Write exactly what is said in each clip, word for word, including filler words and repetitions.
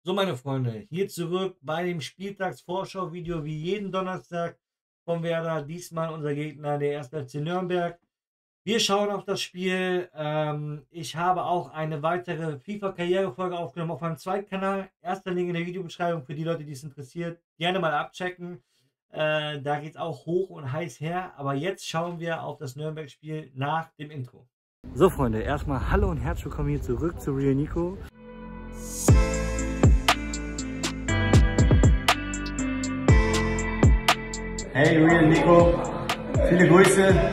So, meine Freunde, hier zurück bei dem Spieltagsvorschau-Video wie jeden Donnerstag von Werder. Diesmal unser Gegner, der erste F C Nürnberg. Wir schauen auf das Spiel. Ähm, ich habe auch eine weitere FIFA-Karrierefolge aufgenommen auf meinem zweiten Kanal. Erster Link in der Videobeschreibung für die Leute, die es interessiert. Gerne mal abchecken. Äh, da geht es auch hoch und heiß her. Aber jetzt schauen wir auf das Nürnberg-Spiel nach dem Intro. So, Freunde, erstmal hallo und herzlich willkommen hier zurück zu Real Nico. Hey, Real Nico, viele Grüße.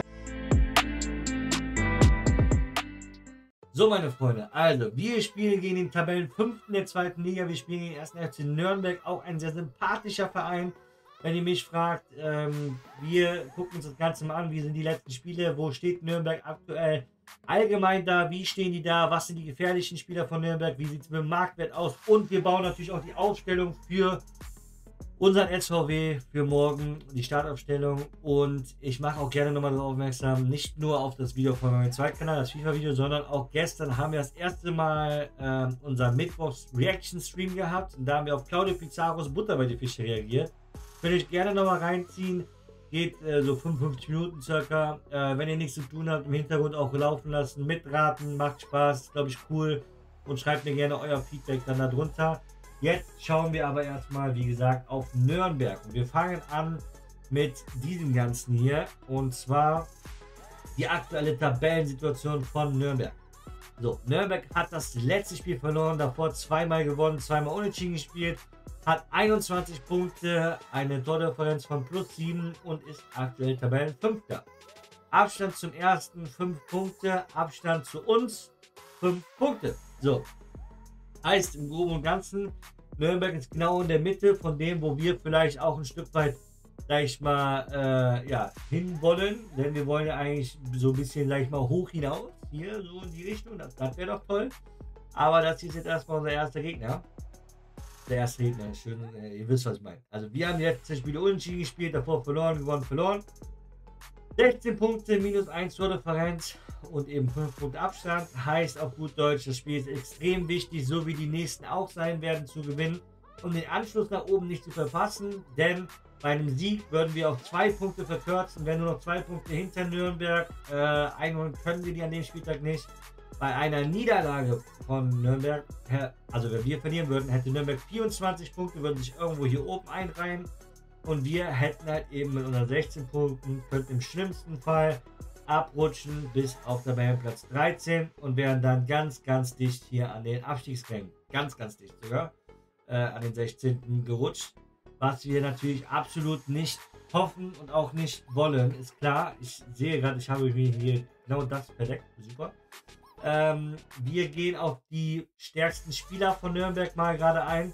So, meine Freunde, also wir spielen gegen den Tabellenfünften der zweiten Liga. Wir spielen gegen den ersten F C Nürnberg, auch ein sehr sympathischer Verein. Wenn ihr mich fragt, ähm, wir gucken uns das Ganze mal an. Wie sind die letzten Spiele? Wo steht Nürnberg aktuell allgemein da? Wie stehen die da? Was sind die gefährlichen Spieler von Nürnberg? Wie sieht es mit dem Marktwert aus? Und wir bauen natürlich auch die Aufstellung für unseren S V W für morgen, die Startaufstellung. Und ich mache auch gerne nochmal darauf aufmerksam, nicht nur auf das Video von meinem zweiten Kanal, das FIFA-Video, sondern auch gestern haben wir das erste Mal äh, unseren Mittwochs-Reaction-Stream gehabt. Und da haben wir auf Claudio Pizarros Butter bei die Fische reagiert. Könnt ihr gerne nochmal reinziehen. Geht äh, so fünfundfünfzig Minuten circa. Äh, wenn ihr nichts zu tun habt, im Hintergrund auch laufen lassen, mitraten, macht Spaß, glaube ich cool. Und schreibt mir gerne euer Feedback dann darunter. Jetzt schauen wir aber erstmal, wie gesagt, auf Nürnberg. Und wir fangen an mit diesem Ganzen hier. Und zwar die aktuelle Tabellensituation von Nürnberg. So, Nürnberg hat das letzte Spiel verloren, davor zweimal gewonnen, zweimal unentschieden gespielt. Hat einundzwanzig Punkte, eine Tordifferenz von plus sieben und ist aktuell Tabellenfünfter. Abstand zum ersten fünf Punkte, Abstand zu uns fünf Punkte. So. Heißt im Groben und Ganzen, Nürnberg ist genau in der Mitte von dem, wo wir vielleicht auch ein Stück weit, sag ich mal, äh, ja, hinwollen. Denn wir wollen ja eigentlich so ein bisschen, sag ich mal, hoch hinaus. Hier, so in die Richtung. Das, das wäre doch toll. Aber das ist jetzt erstmal unser erster Gegner. Der erste Gegner ist schön, äh, ihr wisst, was ich meine. Also wir haben die letzten Spiele unentschieden gespielt, davor verloren, gewonnen, verloren. sechzehn Punkte, minus eins Tordifferenz und eben fünf Punkte Abstand. Heißt auf gut Deutsch, das Spiel ist extrem wichtig, so wie die nächsten auch sein werden, zu gewinnen, um den Anschluss nach oben nicht zu verpassen. Denn bei einem Sieg würden wir auf zwei Punkte verkürzen, wenn nur noch zwei Punkte hinter Nürnberg. Äh, einholen können wir die an dem Spieltag nicht. Bei einer Niederlage von Nürnberg, also wenn wir verlieren würden, hätte Nürnberg vierundzwanzig Punkte, würden sich irgendwo hier oben einreihen. Und wir hätten halt eben mit unseren sechzehn Punkten, könnten im schlimmsten Fall abrutschen bis auf Tabellenplatz dreizehn und wären dann ganz, ganz dicht hier an den Abstiegsrängen. Ganz, ganz dicht sogar. Äh, an den sechzehnten gerutscht. Was wir natürlich absolut nicht hoffen und auch nicht wollen, ist klar. Ich sehe gerade, ich habe mir hier genau das verdeckt. Super. Ähm, wir gehen auf die stärksten Spieler von Nürnberg mal gerade ein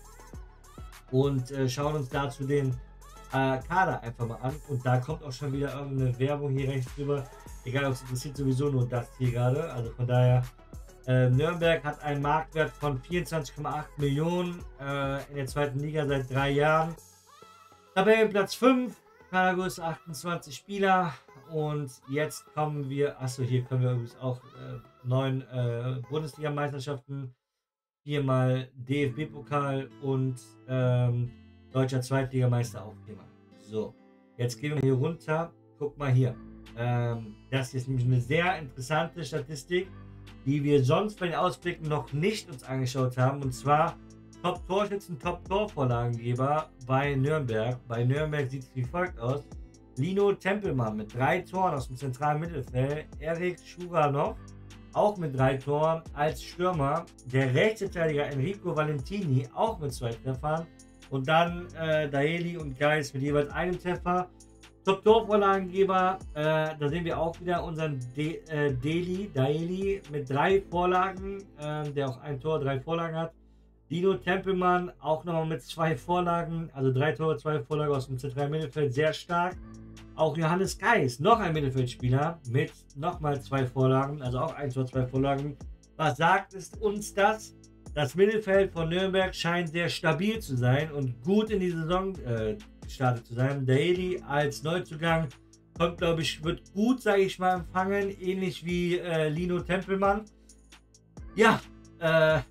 und äh, schauen uns dazu den äh, Kader einfach mal an. Und da kommt auch schon wieder irgendeine Werbung hier rechts drüber. Egal, ob es interessiert, sowieso nur das hier gerade. Also von daher, äh, Nürnberg hat einen Marktwert von vierundzwanzig Komma acht Millionen äh, in der zweiten Liga seit drei Jahren. Tabellenplatz fünf, Kadergröße achtundzwanzig Spieler. Und jetzt kommen wir, achso, hier können wir übrigens auch äh, neun äh, Bundesliga-Meisterschaften, viermal D F B-Pokal und ähm, deutscher Zweitligameister aufnehmen. So, jetzt gehen wir hier runter. Guck mal hier. Ähm, das ist nämlich eine sehr interessante Statistik, die wir sonst bei den Ausblicken noch nicht uns angeschaut haben. Und zwar Top-Torschützen, Top-Torvorlagengeber bei Nürnberg. Bei Nürnberg sieht es wie folgt aus. Lino Tempelmann mit drei Toren aus dem zentralen Mittelfeld. Erik Schuranov auch mit drei Toren als Stürmer. Der Rechtsverteidiger Enrico Valentini auch mit zwei Treffern. Und dann äh, Daeli und Geis mit jeweils einem Treffer. Top-Torvorlagengeber, äh, da sehen wir auch wieder unseren De äh, Deli, Daeli mit drei Vorlagen, äh, der auch ein Tor, drei Vorlagen hat. Lino Tempelmann auch nochmal mit zwei Vorlagen, also drei Tore, zwei Vorlagen aus dem zentralen Mittelfeld, sehr stark. Auch Johannes Geis, noch ein Mittelfeldspieler mit nochmal zwei Vorlagen, also auch ein Tor, zwei Vorlagen. Was sagt es uns das? Das Mittelfeld von Nürnberg scheint sehr stabil zu sein und gut in die Saison äh, gestartet zu sein. Daeli als Neuzugang kommt, glaube ich, wird gut, sage ich mal, empfangen, ähnlich wie äh, Lino Tempelmann. Ja, äh,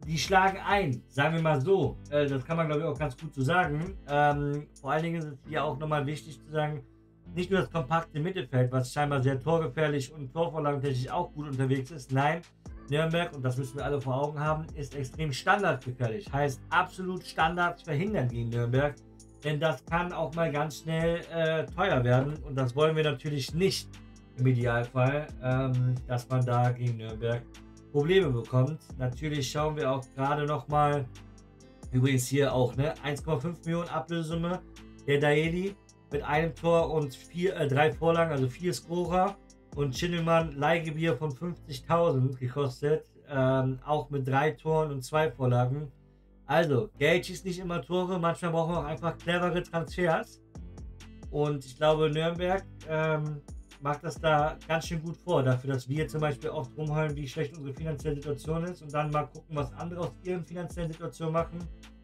die schlagen ein, sagen wir mal so. Äh, das kann man, glaube ich, auch ganz gut so sagen. Ähm, vor allen Dingen ist es hier auch nochmal wichtig zu sagen, nicht nur das kompakte Mittelfeld, was scheinbar sehr torgefährlich und torvorlagentechnisch auch gut unterwegs ist. Nein, Nürnberg, und das müssen wir alle vor Augen haben, ist extrem standardgefährlich. Heißt, absolut Standards verhindern gegen Nürnberg. Denn das kann auch mal ganz schnell äh, teuer werden. Und das wollen wir natürlich nicht im Idealfall, ähm, dass man da gegen Nürnberg Probleme bekommt. Natürlich schauen wir auch gerade noch mal, übrigens hier auch, ne, eins Komma fünf Millionen Ablösesumme, der Daeli mit einem Tor und vier, äh, drei Vorlagen, also vier Scorer, und Schindelmann Leihgebühr von fünfzigtausend gekostet, ähm, auch mit drei Toren und zwei Vorlagen. Also, Geld schießt nicht immer Tore, manchmal brauchen wir auch einfach clevere Transfers. Und ich glaube, Nürnberg ähm, macht das da ganz schön gut vor, dafür, dass wir zum Beispiel oft rumheulen, wie schlecht unsere finanzielle Situation ist und dann mal gucken, was andere aus ihren finanziellen Situationen machen,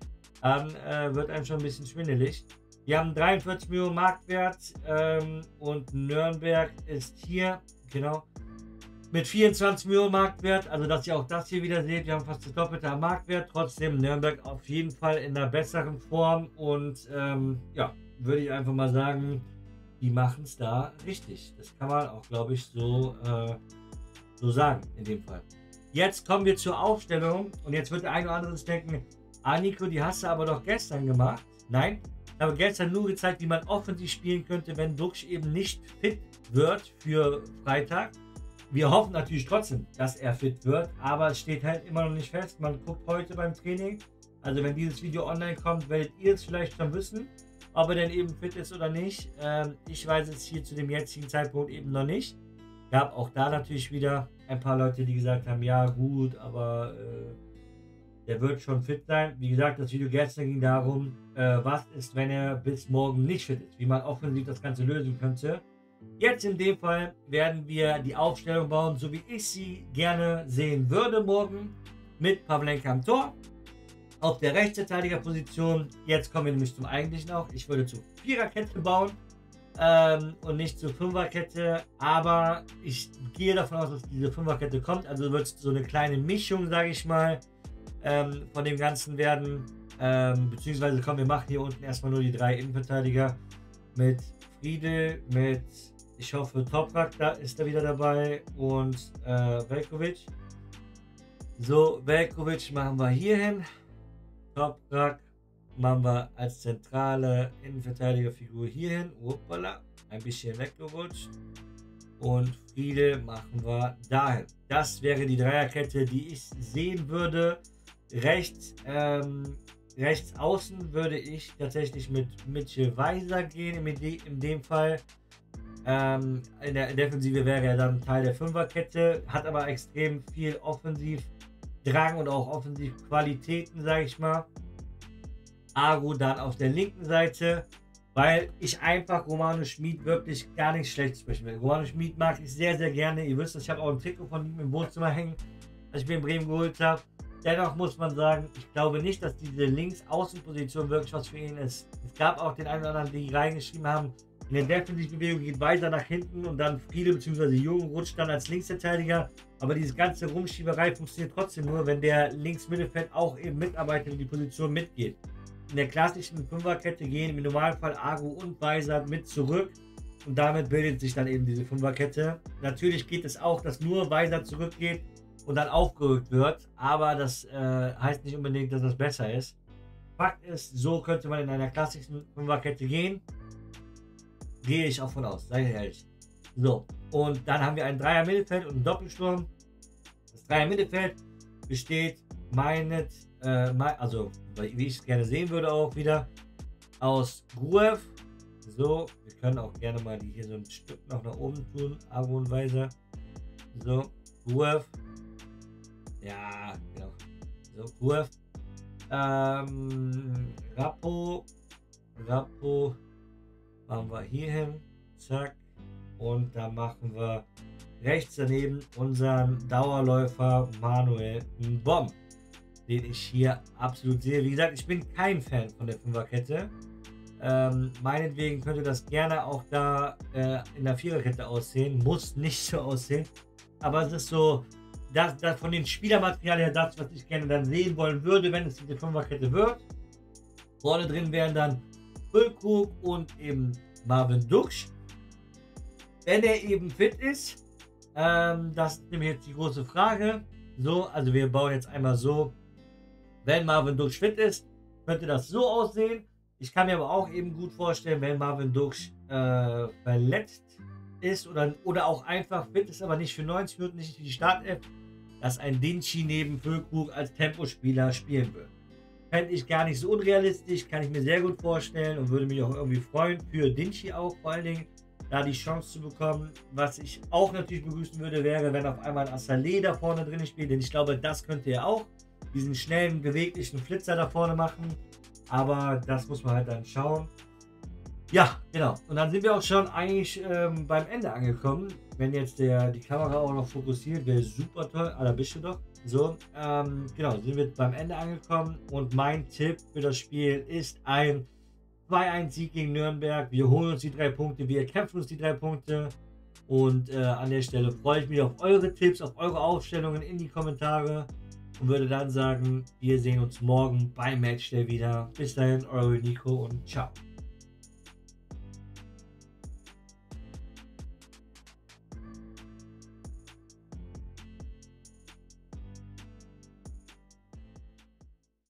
dann äh, wird einem schon ein bisschen schwindelig. Wir haben dreiundvierzig Millionen Marktwert ähm, und Nürnberg ist hier, genau, mit vierundzwanzig Millionen Marktwert, also dass ihr auch das hier wieder seht, wir haben fast das Doppelte am Marktwert, trotzdem Nürnberg auf jeden Fall in einer besseren Form und ähm, ja, würde ich einfach mal sagen, die machen es da richtig. Das kann man auch, glaube ich, so, äh, so sagen in dem Fall. Jetzt kommen wir zur Aufstellung und jetzt wird der eine oder andere sich denken, ah Nico, die hast du aber doch gestern gemacht. Nein, ich habe gestern nur gezeigt, wie man offensiv spielen könnte, wenn Duxch eben nicht fit wird für Freitag. Wir hoffen natürlich trotzdem, dass er fit wird, aber es steht halt immer noch nicht fest. Man guckt heute beim Training, also wenn dieses Video online kommt, werdet ihr es vielleicht schon wissen, ob er denn eben fit ist oder nicht. Ähm, ich weiß es hier zu dem jetzigen Zeitpunkt eben noch nicht. Gab auch da natürlich wieder ein paar Leute, die gesagt haben, ja gut, aber äh, der wird schon fit sein. Wie gesagt, das Video gestern ging darum, äh, was ist, wenn er bis morgen nicht fit ist, wie man offensiv das Ganze lösen könnte. Jetzt in dem Fall werden wir die Aufstellung bauen, so wie ich sie gerne sehen würde morgen, mit Pavlenka am Tor. Auf der Rechtsverteidigerposition, jetzt kommen wir nämlich zum eigentlichen auch, ich würde zur Viererkette bauen ähm, und nicht zur Fünferkette, aber ich gehe davon aus, dass diese Fünferkette kommt, also wird es so eine kleine Mischung, sage ich mal, ähm, von dem Ganzen werden, ähm, beziehungsweise komm, wir machen hier unten erstmal nur die drei Innenverteidiger mit Friedel, mit, ich hoffe, Toprak, da ist er wieder dabei und äh, Veljković. So, Veljković machen wir hier hin. Toprak machen wir als zentrale Innenverteidigerfigur hier hin. Uppala, ein bisschen weggerutscht. Und Friedel machen wir dahin. Das wäre die Dreierkette, die ich sehen würde. Rechts, ähm, rechts außen würde ich tatsächlich mit Mitchell Weiser gehen, in, de, in dem Fall. Ähm, in der Defensive wäre er dann Teil der Fünferkette, hat aber extrem viel Offensivdrang und auch Offensivqualitäten, sage ich mal. Agu dann auf der linken Seite, weil ich einfach Romano Schmid wirklich gar nicht schlecht sprechen will. Romano Schmid mag ich sehr, sehr gerne. Ihr wisst, ich habe auch ein Trikot von ihm im Wohnzimmer hängen, als ich mir in Bremen geholt habe. Dennoch muss man sagen, ich glaube nicht, dass diese Links-Außenposition wirklich was für ihn ist. Es gab auch den einen oder anderen, die reingeschrieben haben, in der Defensivbewegung geht weiter nach hinten und dann Friedel bzw. Jung rutscht dann als Linksverteidiger. Aber diese ganze Rumschieberei funktioniert trotzdem nur, wenn der Links-Mittelfeld auch eben mitarbeitet und die Position mitgeht. In der klassischen Fünferkette gehen im Normalfall Agu und Weiser mit zurück und damit bildet sich dann eben diese Fünferkette. Natürlich geht es auch, dass nur Weiser zurückgeht und dann aufgerückt wird, aber das äh, heißt nicht unbedingt, dass das besser ist. Fakt ist, so könnte man in einer klassischen Fünferkette gehen. Gehe ich auch von aus, sei ehrlich. So, und dann haben wir ein Dreier-Mittelfeld und einen Doppelsturm. Das Dreier-Mittelfeld besteht meinet, äh, also wie ich es gerne sehen würde auch wieder, aus Gruev. So, wir können auch gerne mal die hier so ein Stück noch nach oben tun, Agu und Weiser. So, Gruev. Ja, genau. So, Gruev. Ähm, Rappo. Rappo. Machen wir hier hin, zack, und dann machen wir rechts daneben unseren Dauerläufer Manuel Mbom, den ich hier absolut sehe. Wie gesagt, ich bin kein Fan von der Fünferkette. Ähm, meinetwegen könnte das gerne auch da äh, in der Viererkette aussehen, muss nicht so aussehen, aber es ist so das, das von den Spielermaterialien her das, was ich gerne dann sehen wollen würde, wenn es diese Fünferkette wird. Vorne drin wären dann Füllkrug und eben Marvin Duksch. Wenn er eben fit ist, ähm, das ist nämlich jetzt die große Frage. So, also wir bauen jetzt einmal so, wenn Marvin Duksch fit ist, könnte das so aussehen. Ich kann mir aber auch eben gut vorstellen, wenn Marvin Duksch äh, verletzt ist oder, oder auch einfach fit ist, aber nicht für neunzig Minuten, nicht für die Startelf, dass ein Dinci neben Füllkrug als Tempospieler spielen wird. Fände ich gar nicht so unrealistisch, kann ich mir sehr gut vorstellen und würde mich auch irgendwie freuen, für Dinci auch vor allen Dingen, da die Chance zu bekommen. Was ich auch natürlich begrüßen würde, wäre, wenn auf einmal ein Assalé da vorne drin spielt, denn ich glaube, das könnte er auch, diesen schnellen, beweglichen Flitzer da vorne machen, aber das muss man halt dann schauen. Ja, genau. Und dann sind wir auch schon eigentlich ähm, beim Ende angekommen. Wenn jetzt der, die Kamera auch noch fokussiert, wäre super toll. Ah, da bist du doch. So, ähm, genau, sind wir beim Ende angekommen. Und mein Tipp für das Spiel ist ein zwei eins Sieg gegen Nürnberg. Wir holen uns die drei Punkte, wir kämpfen uns die drei Punkte. Und äh, an der Stelle freue ich mich auf eure Tipps, auf eure Aufstellungen in die Kommentare. Und würde dann sagen, wir sehen uns morgen beim Matchday wieder. Bis dahin, eure Nico und ciao.